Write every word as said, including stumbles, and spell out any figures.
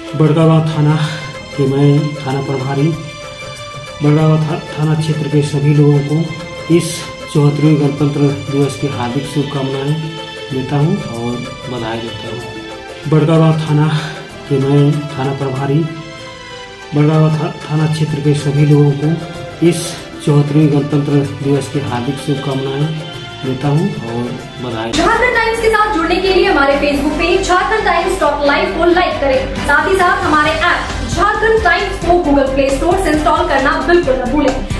बड़गांव थाना के मैं थाना प्रभारी बड़गांव था, थाना क्षेत्र के सभी लोगों को इस चौहत्तरवें गणतंत्र दिवस की हार्दिक शुभकामनाएं देता हूं और बधाई देता हूं। बड़गांव थाना के मैं थाना प्रभारी बड़गांव था, थाना क्षेत्र के सभी लोगों को इस चौहत्तरवें गणतंत्र दिवस की हार्दिक शुभकामनाएं देता हूं और बधाई। झारखंड टाइम्स के साथ जुड़ने के लिए हमारे Facebook page Jharkhand Times dot live को लाइक करें। साथ ही साथ हमारे ऐप झारखंड टाइम्स को गूगल प्ले स्टोर से इंस्टॉल करना बिल्कुल न भूलें।